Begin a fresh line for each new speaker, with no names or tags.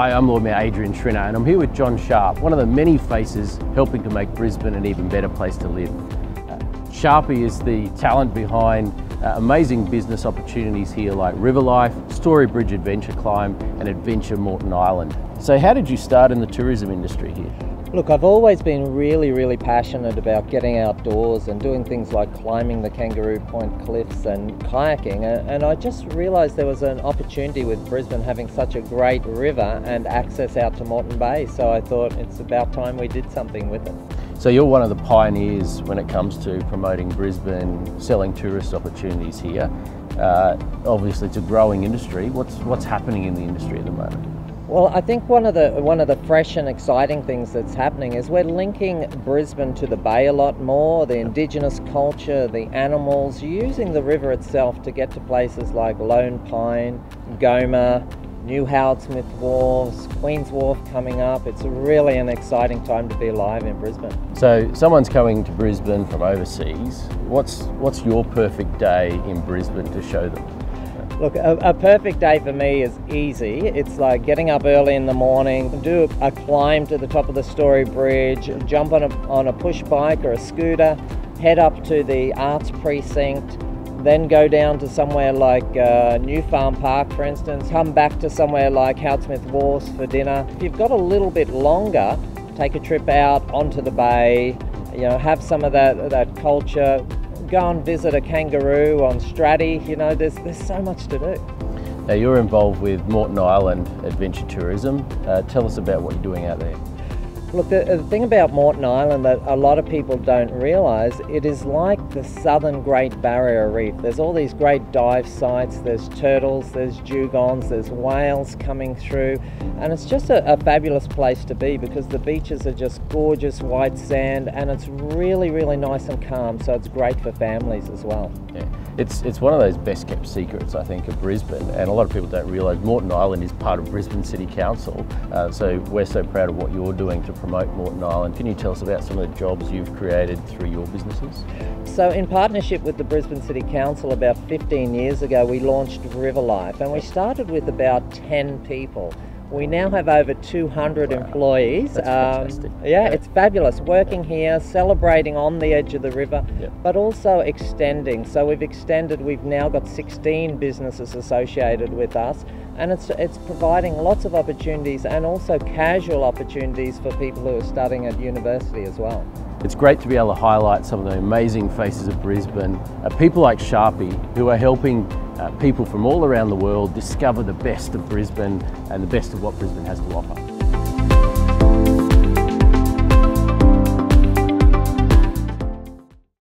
Hi, I'm Lord Mayor Adrian Schrinner and I'm here with John Sharp, one of the many faces helping to make Brisbane an even better place to live. Sharpie is the talent behind amazing business opportunities here like Riverlife, Storybridge Adventure Climb and Adventure Moreton Island. So how did you start in the tourism industry here?
Look, I've always been really passionate about getting outdoors and doing things like climbing the Kangaroo Point cliffs and kayaking, and I just realised there was an opportunity with Brisbane having such a great river and access out to Moreton Bay, so I thought it's about time we did something with it.
So you're one of the pioneers when it comes to promoting Brisbane, selling tourist opportunities here. Obviously it's a growing industry. What's happening in the industry at the moment?
Well, I think one of the fresh and exciting things that's happening is we're linking Brisbane to the bay a lot more, the Indigenous culture, the animals, using the river itself to get to places like Lone Pine, Goma, New Howard Smith Wharves, Queen's Wharf coming up. It's really an exciting time to be alive in Brisbane.
So someone's coming to Brisbane from overseas. What's your perfect day in Brisbane to show them?
Look, a perfect day for me is easy. It's like getting up early in the morning, do a climb to the top of the Storybridge, jump on a push bike or a scooter, head up to the Arts Precinct, then go down to somewhere like New Farm Park, for instance, come back to somewhere like Howard Smith Wharves for dinner. If you've got a little bit longer, take a trip out onto the bay, have some of that culture. Go and visit a kangaroo on Stratty. There's so much to do.
Now you're involved with Moreton Island Adventure Tourism. Tell us about what you're doing out there.
Look, the thing about Moreton Island that a lot of people don't realise, it is like the southern Great Barrier Reef. There's all these great dive sites, there's turtles, there's dugongs, there's whales coming through, and it's just a fabulous place to be because the beaches are just gorgeous white sand and it's really nice and calm, so it's great for families as well.
Yeah. It's one of those best kept secrets, I think, of Brisbane, and a lot of people don't realise Moreton Island is part of Brisbane City Council, so we're so proud of what you're doing to promote Moreton Island. Can you tell us about some of the jobs you've created through your businesses?
So in partnership with the Brisbane City Council about 15 years ago, we launched Riverlife, and we started with about 10 people. We now have over 200 employees.
That's fantastic.
Yeah, it's fabulous. Working here, celebrating on the edge of the river,
yep.
But also extending. So we've now got 16 businesses associated with us, and it's providing lots of opportunities and also casual opportunities for people who are studying at university as well.
It's great to be able to highlight some of the amazing faces of Brisbane, people like Sharpie who are helping people from all around the world discover the best of Brisbane and the best of what Brisbane has to offer.